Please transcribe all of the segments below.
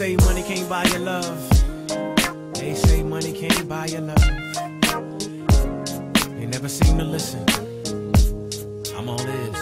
say money can't buy your love. They say money can't buy your love. They never seem to listen. I'm all ears.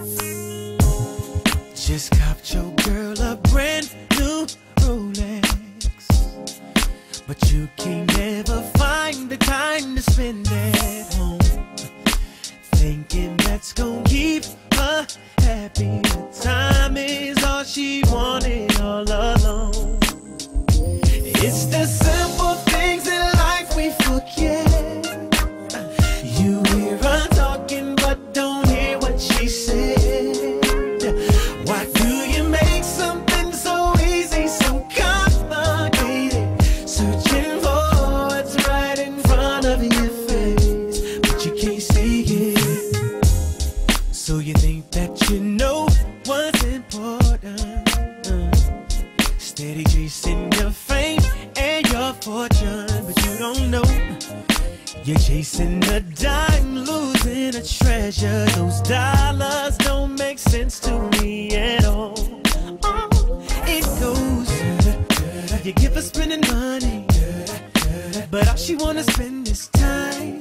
Just copped your girl a brand new Rolex, but you can't never find the time to spend at home, thinking that's gonna keep her happy. The time is all she wanted all along. It's the simple things in life we forget. You hear her talking but don't hear what she said. Why do you make something so easy so complicated? Searching for what's right in front of your face, but you can't see it. So you think that you know what's important, steady chasing your fame and your fortune, but you don't know you're chasing a dime, losing a treasure. Those dollars don't make sense to me at all. It goes, you give her spending money, but all she wanna spend is time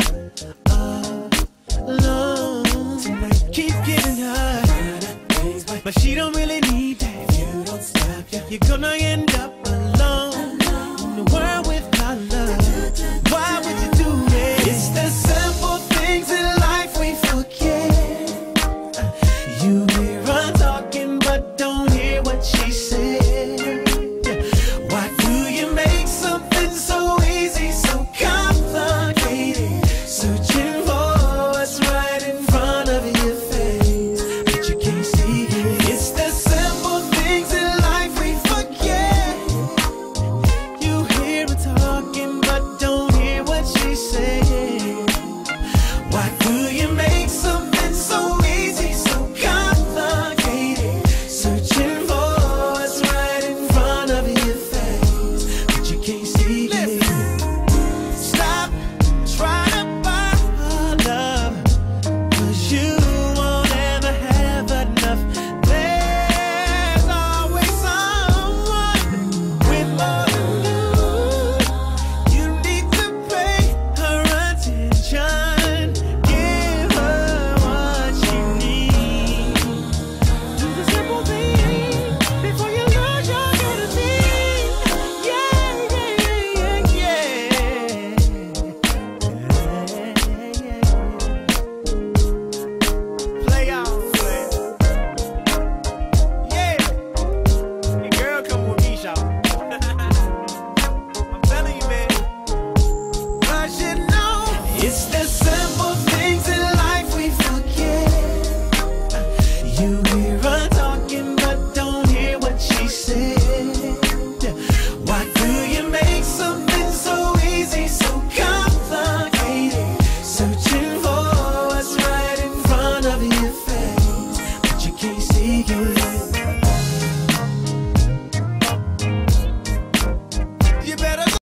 alone. Tonight keep giving her, but she don't really need that. If you don't stop, you're gonna end up alone in the world without love. Why would you do it? It's the simple things in life we forget. You hear her talking but don't hear what she said. Why do you make something so easy so complicated? Searching for what's right in front of your face, but you can't see it. It's the simple things in life we forget. You hear her talking but don't hear what she said. Why do you make something so easy so complicated? Searching for what's right in front of your face, but you can't see it. Stop trying to buy her love, 'cause you won't ever have enough. There's always someone with more than you. You need to pay her attention, give her what she needs. Do the simple thing before you lose your dignity. Yeah, yeah, yeah, yeah, yeah. Play out, play. Yeah. Your girl come with me, shout. I'm telling you, man. I should know. It's the simple things in life we forget. You